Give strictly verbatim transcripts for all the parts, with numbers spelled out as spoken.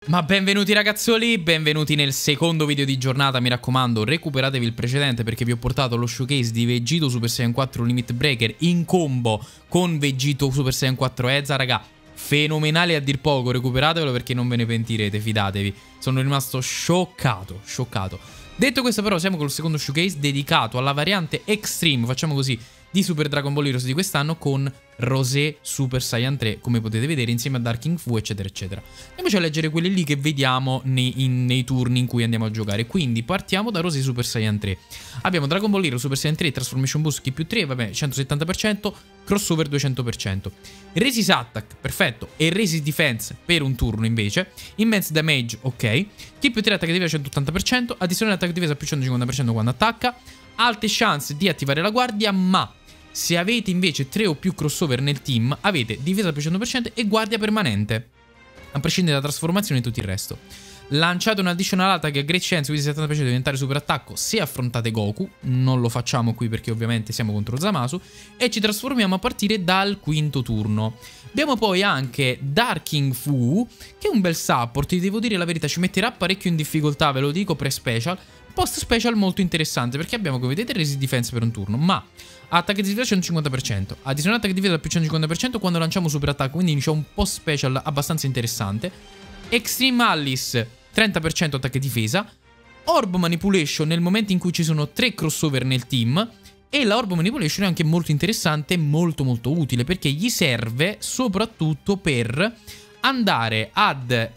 Ma benvenuti ragazzoli, benvenuti nel secondo video di giornata, mi raccomando recuperatevi il precedente perché vi ho portato lo showcase di Vegito Super Saiyan quattro Limit Breaker in combo con Vegito Super Saiyan quattro Ezza, raga, fenomenale a dir poco, recuperatevelo perché non ve ne pentirete, fidatevi, sono rimasto scioccato, scioccato. Detto questo però siamo col secondo showcase dedicato alla variante Extreme, facciamo così, di Super Dragon Ball Heroes di quest'anno con Rosé Super Saiyan tre, come potete vedere, insieme a Dark King Fu, eccetera, eccetera. Andiamoci a leggere quelli lì che vediamo nei, in, nei turni in cui andiamo a giocare. Quindi partiamo da Rosé Super Saiyan tre. Abbiamo Dragon Ball Heroes Super Saiyan tre, Transformation Boost Ki più tre, vabbè, centosettanta per cento, Crossover duecento per cento. Resist Attack, perfetto, e Resist Defense per un turno invece. Immense Damage, ok. Ki più tre, attacco difesa centottanta per cento, addizionale attacco difesa più centocinquanta per cento quando attacca. Alte chance di attivare la guardia, ma se avete invece tre o più crossover nel team, avete difesa più cento per cento e guardia permanente, a prescindere dalla trasformazione e tutto il resto. Lanciate un additional attack a Great Chance, quindi settanta per cento di diventare super attacco se affrontate Goku. Non lo facciamo qui perché ovviamente siamo contro Zamasu. E ci trasformiamo a partire dal quinto turno. Abbiamo poi anche Dark King Fu, che è un bel support, ti devo dire la verità, ci metterà parecchio in difficoltà, ve lo dico, pre-special. Post special molto interessante perché abbiamo, come vedete, Resist Defense per un turno, ma attacco di difesa centocinquanta per cento, addizionale attacco di difesa più centocinquanta per cento quando lanciamo super attacco, quindi c'è un post special abbastanza interessante. Extreme Alice trenta per cento attacco e difesa, Orb Manipulation nel momento in cui ci sono tre crossover nel team, e la Orb Manipulation è anche molto interessante e molto molto utile perché gli serve soprattutto per andare ad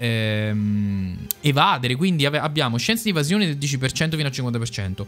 ehm, evadere, quindi abbiamo scienza di evasione del dieci per cento fino al cinquanta per cento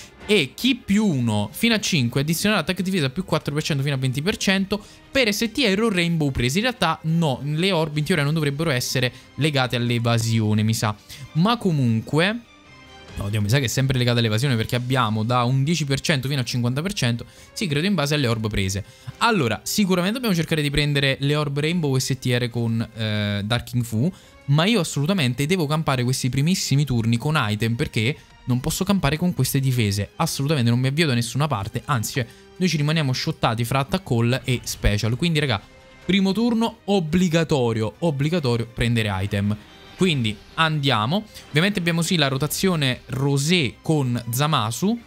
e Ki più uno fino a cinque, addizionale attacco difesa più quattro per cento fino a venti per cento per S T Aero Rainbow presi. In realtà no, le orb in teoria non dovrebbero essere legate all'evasione, mi sa, ma comunque no, Dio, mi sa che è sempre legata all'evasione perché abbiamo da un dieci per cento fino al cinquanta per cento, sì, credo in base alle orb prese. Allora, sicuramente dobbiamo cercare di prendere le orb Rainbow S T R con eh, Dark King Fu, ma io assolutamente devo campare questi primissimi turni con item perché non posso campare con queste difese, assolutamente non mi avvio da nessuna parte, anzi, cioè, noi ci rimaniamo shottati fra attack call e special, quindi raga, primo turno obbligatorio, obbligatorio prendere item. Quindi andiamo, ovviamente abbiamo sì la rotazione Rosé con Zamasu.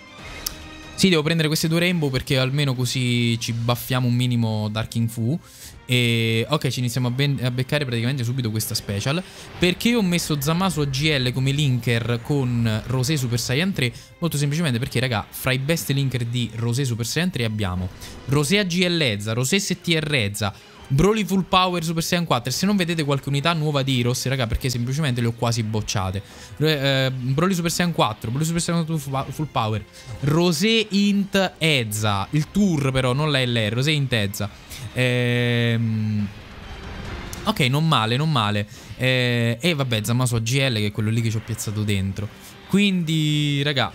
Sì, devo prendere queste due Rainbow perché almeno così ci buffiamo un minimo Dark King Fu. E ok, ci iniziamo a, a beccare praticamente subito questa special. Perché ho messo Zamasu A G L come linker con Rosé Super Saiyan tre? Molto semplicemente perché, raga, fra i best linker di Rosé Super Saiyan tre abbiamo Rosé A G L Ezza, Rosé S T R Ezza, Broly Full Power Super Saiyan quattro. E se non vedete qualche unità nuova di Heroes, raga, perché semplicemente le ho quasi bocciate. eh, Broly Super Saiyan quattro, Broly Super Saiyan quattro Full Power, Rosé Int Ezza, il tour però, non la L R, Rosé Int Ezza. ehm... Ok, non male, non male. eh, E vabbè, Zamasu A G L, che è quello lì che ci ho piazzato dentro. Quindi, raga,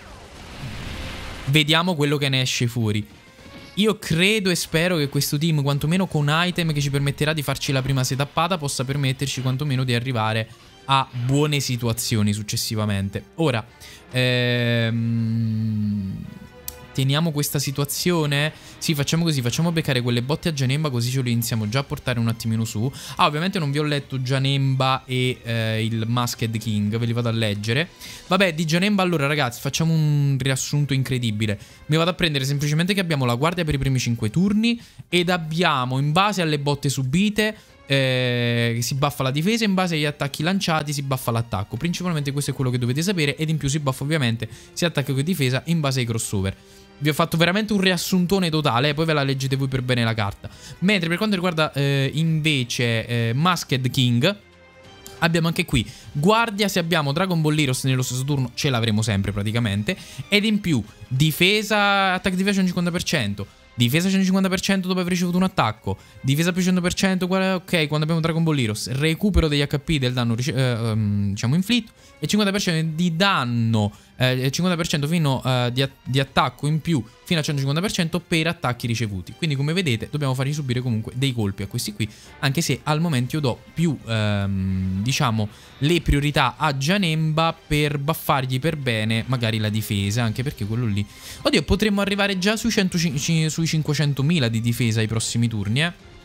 vediamo quello che ne esce fuori. Io credo e spero che questo team, quantomeno con item che ci permetterà di farci la prima setappata, possa permetterci quantomeno di arrivare a buone situazioni successivamente. Ora, ehm... teniamo questa situazione. Sì, facciamo così, facciamo beccare quelle botte a Janemba, così ce lo iniziamo già a portare un attimino su. Ah, ovviamente non vi ho letto Janemba e eh, il Masked King, ve li vado a leggere. Vabbè, di Janemba allora ragazzi facciamo un riassunto incredibile. Mi vado a prendere semplicemente che abbiamo la guardia per i primi cinque turni ed abbiamo, in base alle botte subite, Eh, si buffa la difesa, in base agli attacchi lanciati si buffa l'attacco. Principalmente questo è quello che dovete sapere, ed in più si buffa ovviamente sia attacco che difesa in base ai crossover. Vi ho fatto veramente un riassuntone totale, eh, poi ve la leggete voi per bene la carta. Mentre per quanto riguarda eh, invece eh, Masked King, abbiamo anche qui guardia, se abbiamo Dragon Ball Heroes nello stesso turno ce l'avremo sempre praticamente, ed in più difesa, attacco difesa cinquanta per cento, difesa centocinquanta per cento dopo aver ricevuto un attacco, difesa più cento per cento, ok, quando abbiamo Dragon Ball Heroes, recupero degli H P del danno eh, um, diciamo inflitto, e cinquanta per cento di danno, eh, cinquanta per cento fino, uh, di, di attacco in più fino a centocinquanta per cento per attacchi ricevuti. Quindi come vedete dobbiamo fargli subire comunque dei colpi a questi qui, anche se al momento io do più um, diciamo le priorità a Janemba per buffargli per bene magari la difesa, anche perché quello lì, oddio, potremmo arrivare già sui, cento, sui cinquecentomila di difesa ai prossimi turni, eh.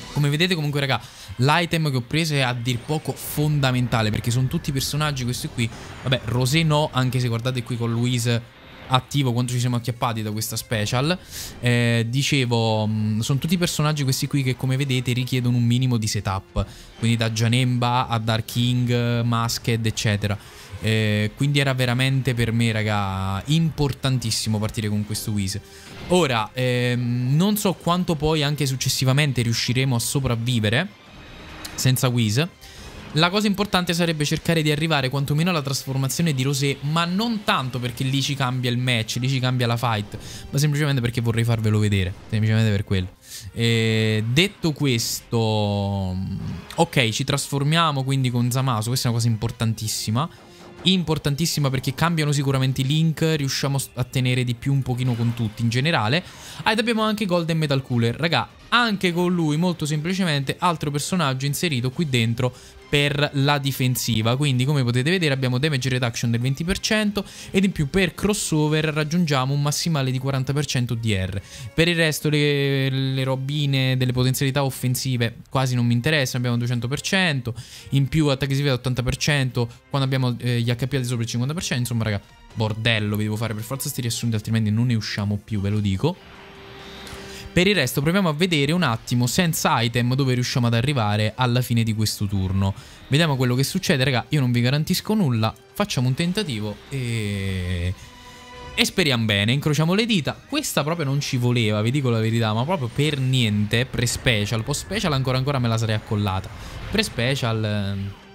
Come vedete comunque raga, l'item che ho preso è a dir poco fondamentale, perché sono tutti personaggi questi qui. Vabbè, Rosé no, anche se guardate qui con Louise attivo quanto ci siamo acchiappati da questa special. eh, Dicevo, mh, sono tutti personaggi questi qui che come vedete richiedono un minimo di setup. Quindi da Janemba a Dark King, Masked eccetera. eh, Quindi era veramente per me raga importantissimo partire con questo Whis. Ora, ehm, non so quanto poi anche successivamente riusciremo a sopravvivere senza Whis. La cosa importante sarebbe cercare di arrivare quantomeno alla trasformazione di Rosé, ma non tanto perché lì ci cambia il match, lì ci cambia la fight, ma semplicemente perché vorrei farvelo vedere, semplicemente per quello. E detto questo, ok, ci trasformiamo quindi con Zamasu, questa è una cosa importantissima. Importantissima perché cambiano sicuramente i link, riusciamo a tenere di più un pochino con tutti in generale. Ed abbiamo anche Golden Metal Cooler, raga, anche con lui molto semplicemente altro personaggio inserito qui dentro per la difensiva. Quindi come potete vedere abbiamo damage reduction del venti per cento ed in più per crossover raggiungiamo un massimale di quaranta per cento D R. Per il resto le, le robine delle potenzialità offensive quasi non mi interessano, abbiamo duecento per cento, in più attacchi di ottanta per cento quando abbiamo eh, gli H P al di sopra il cinquanta per cento, insomma raga, bordello, vi devo fare per forza sti riassunti altrimenti non ne usciamo più, ve lo dico. Per il resto proviamo a vedere un attimo senza item dove riusciamo ad arrivare alla fine di questo turno. Vediamo quello che succede, raga. Io non vi garantisco nulla. Facciamo un tentativo e... e speriamo bene. Incrociamo le dita. Questa proprio non ci voleva, vi dico la verità, ma proprio per niente. Pre-special, post-special ancora ancora me la sarei accollata. Pre-special...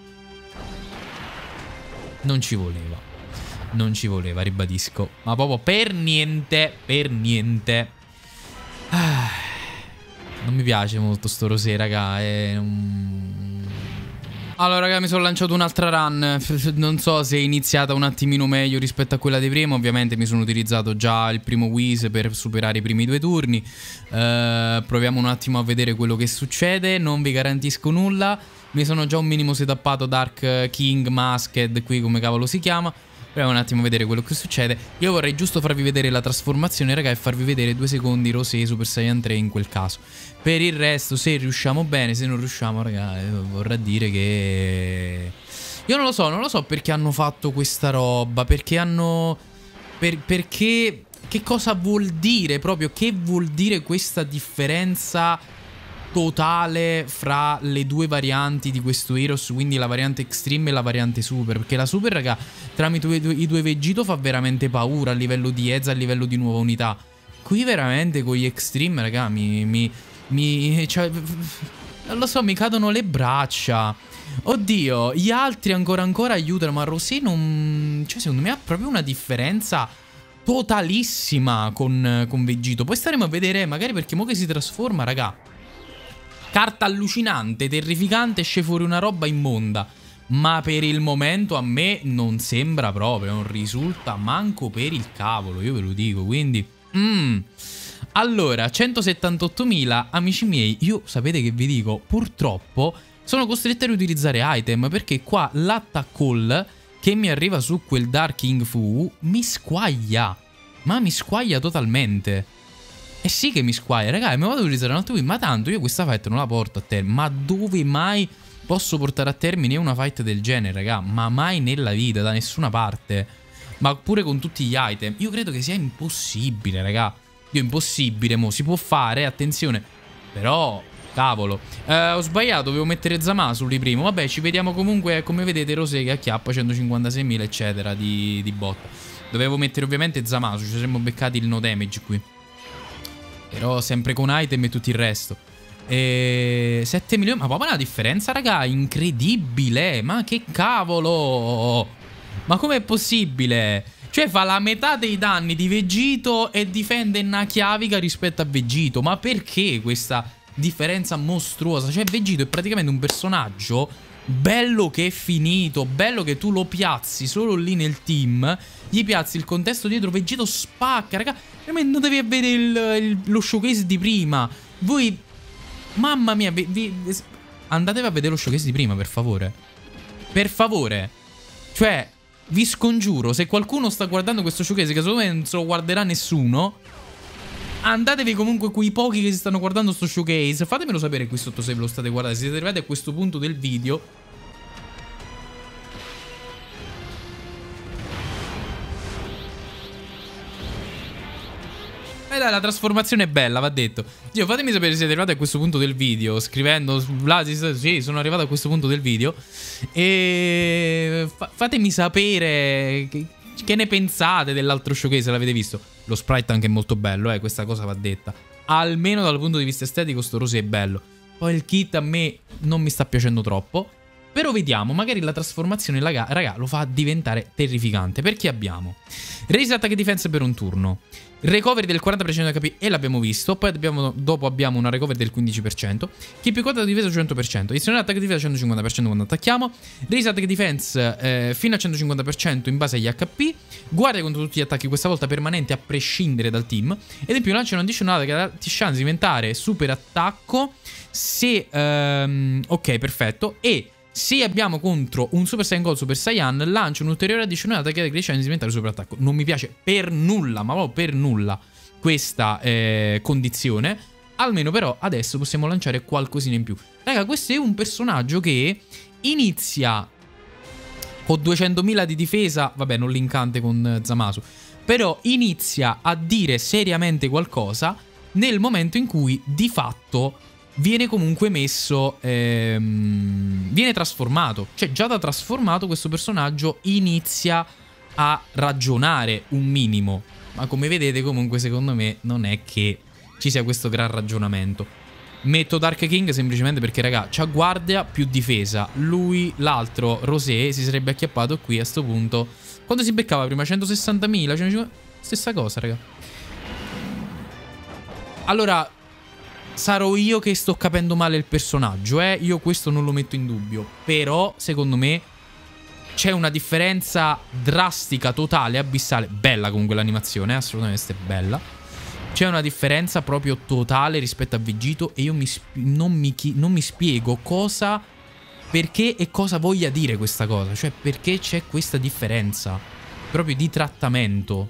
non ci voleva. Non ci voleva, ribadisco. Ma proprio per niente, per niente. Ah, non mi piace molto sto Rosé, raga. È un... Allora, raga, mi sono lanciato un'altra run. Non so se è iniziata un attimino meglio rispetto a quella di prima. Ovviamente mi sono utilizzato già il primo Whis per superare i primi due turni. uh, Proviamo un attimo a vedere quello che succede. Non vi garantisco nulla. Mi sono già un minimo setappato Dark King, Masked, qui come cavolo si chiama. Proviamo un attimo a vedere quello che succede. Io vorrei giusto farvi vedere la trasformazione, raga, e farvi vedere due secondi Rosé Super Saiyan tre in quel caso. Per il resto, se riusciamo bene, se non riusciamo, raga, vorrà dire che... Io non lo so, non lo so perché hanno fatto questa roba, perché hanno... Per, perché... Che cosa vuol dire proprio? Che vuol dire questa differenza totale fra le due varianti di questo Heroes, quindi la variante Extreme e la variante Super? Perché la Super, raga, tramite i due Vegito fa veramente paura a livello di E Z, a livello di nuova unità. Qui veramente con gli Extreme, raga, mi... mi, mi cioè, non lo so, mi cadono le braccia. Oddio, gli altri ancora ancora aiutano, ma Rosé non... Cioè, secondo me ha proprio una differenza totalissima con, con Vegito. Poi staremo a vedere, magari perché mo che si trasforma, raga, carta allucinante, terrificante, esce fuori una roba immonda. Ma per il momento a me non sembra proprio, non risulta manco per il cavolo, io ve lo dico, quindi... Mm. Allora, centosettantottomila, amici miei, io sapete che vi dico, purtroppo sono costretto a riutilizzare item, perché qua l'attack call che mi arriva su quel Dark King Fu mi squaglia, ma mi squaglia totalmente. Eh sì che mi squaglia, raga, mi vado a utilizzare un altro qui, ma tanto io questa fight non la porto a termine. Ma dove mai posso portare a termine una fight del genere, raga? Ma mai nella vita, da nessuna parte. Ma pure con tutti gli item. Io credo che sia impossibile, raga. Io impossibile, mo si può fare, attenzione. Però, cavolo, eh, ho sbagliato, dovevo mettere Zamasu lì prima. Vabbè, ci vediamo comunque, come vedete, Rosé che acchiappa centocinquantaseimila, eccetera, di, di botta. Dovevo mettere ovviamente Zamasu, ci saremmo beccati il no damage qui. Però sempre con item e tutto il resto. E... sette milioni. Ma proprio una differenza, raga, incredibile. Ma che cavolo. Ma com'è possibile? Cioè fa la metà dei danni di Vegito e difende una chiavica rispetto a Vegito. Ma perché questa differenza mostruosa? Cioè Vegito è praticamente un personaggio bello che è finito, bello che tu lo piazzi solo lì nel team, gli piazzi il contesto dietro, Vegito spacca, raga. Non devi avere il, il, lo showcase di prima. Voi, mamma mia, vi, vi, andatevi a vedere lo showcase di prima, per favore. Per favore. Cioè, vi scongiuro, se qualcuno sta guardando questo showcase, che secondo me non se lo guarderà nessuno, Andatevi comunque quei pochi che si stanno guardando sto showcase. Fatemelo sapere qui sotto se ve lo state guardando. Se siete arrivati a questo punto del video. Eh dai, la trasformazione è bella, va detto. Dio, fatemi sapere se siete arrivati a questo punto del video. Scrivendo su Vlasis. Sì, sono arrivato a questo punto del video. E fa fatemi sapere che, che ne pensate dell'altro showcase, l'avete visto. Lo sprite anche è molto bello, eh, questa cosa va detta. Almeno dal punto di vista estetico sto rosé è bello. Poi il kit a me non mi sta piacendo troppo. Però vediamo, magari la trasformazione, raga, raga, lo fa diventare terrificante. Perché abbiamo raise attack defense per un turno, recovery del quaranta per cento H P e l'abbiamo visto. Poi abbiamo, dopo abbiamo una recovery del quindici per cento. Keep quota difesa cento per cento. Addizionale attack difesa centocinquanta per cento quando attacchiamo. Raise attack defense eh, fino a centocinquanta per cento in base agli H P. Guardia contro tutti gli attacchi, questa volta permanente a prescindere dal team. Ed in più lancia un'addizionale che ti chance di diventare super attacco se... Ehm, ok, perfetto. E... se abbiamo contro un Super Saiyan Gold Super Saiyan, lancia un ulteriore addizionale attacco che cresce di diventare super attacco. Non mi piace per nulla, ma proprio per nulla questa eh, condizione. Almeno però adesso possiamo lanciare qualcosina in più. Raga, questo è un personaggio che inizia con duecentomila di difesa. Vabbè, non linkante con Zamasu. Però inizia a dire seriamente qualcosa nel momento in cui di fatto... viene comunque messo, ehm, viene trasformato. Cioè già da trasformato questo personaggio inizia a ragionare un minimo. Ma come vedete comunque secondo me non è che ci sia questo gran ragionamento. Metto Dark King semplicemente perché raga, c'ha guardia più difesa. Lui, l'altro, Rosé, si sarebbe acchiappato qui a sto punto. Quando si beccava prima? centosessantamila? Stessa cosa raga. Allora... sarò io che sto capendo male il personaggio, eh? Io questo non lo metto in dubbio. Però, secondo me, c'è una differenza drastica, totale, abissale. Bella comunque l'animazione, eh? Assolutamente bella. C'è una differenza proprio totale rispetto a Vegito. E io mi non, mi non mi spiego cosa, perché e cosa voglia dire questa cosa. Cioè, perché c'è questa differenza proprio di trattamento.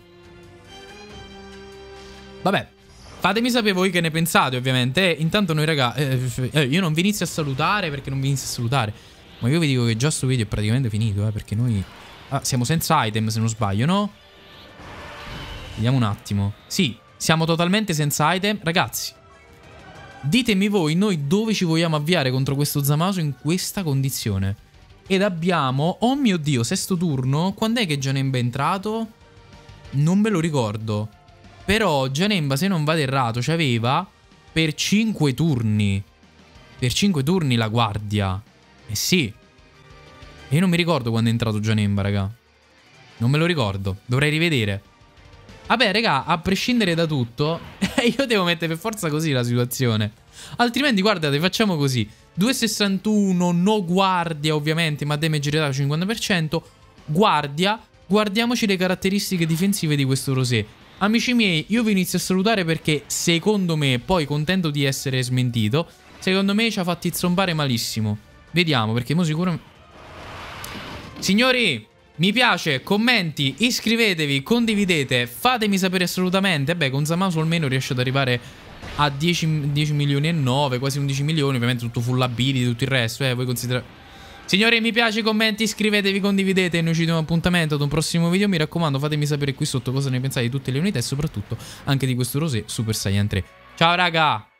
Vabbè. Fatemi sapere voi che ne pensate, ovviamente. Eh, intanto noi, raga, eh, eh, io non vi inizio a salutare perché non vi inizio a salutare. Ma io vi dico che già sto video è praticamente finito, eh, perché noi... ah, siamo senza item, se non sbaglio, no? Vediamo un attimo. Sì, siamo totalmente senza item. Ragazzi, ditemi voi, noi dove ci vogliamo avviare contro questo Zamasu in questa condizione. Ed abbiamo... oh mio Dio, sesto turno. Quando è che Janemba è entrato? Non me lo ricordo. Però Janemba, se non vado errato, c'aveva per cinque turni. Per cinque turni la guardia. Eh sì. E io non mi ricordo quando è entrato Janemba, raga. Non me lo ricordo. Dovrei rivedere. Vabbè, raga, a prescindere da tutto, io devo mettere per forza così la situazione. Altrimenti, guardate, facciamo così. due virgola sessantuno, no guardia, ovviamente, ma damage redato cinquanta per cento. Guardia. Guardiamoci le caratteristiche difensive di questo Rosé. Amici miei, io vi inizio a salutare perché secondo me, poi contento di essere smentito, secondo me ci ha fatti zombare malissimo. Vediamo, perché mo sicuro... signori, mi piace, commenti, iscrivetevi, condividete, fatemi sapere assolutamente. Beh, con Zamasu almeno riesce ad arrivare a dieci milioni e nove, quasi undici milioni, ovviamente tutto full ability, tutto il resto, eh, voi considerate... Signori, mi piace, commenti, iscrivetevi, condividete e noi ci diamo appuntamento ad un prossimo video. Mi raccomando, fatemi sapere qui sotto cosa ne pensate di tutte le unità e soprattutto anche di questo Rosé Super Saiyan tre. Ciao raga!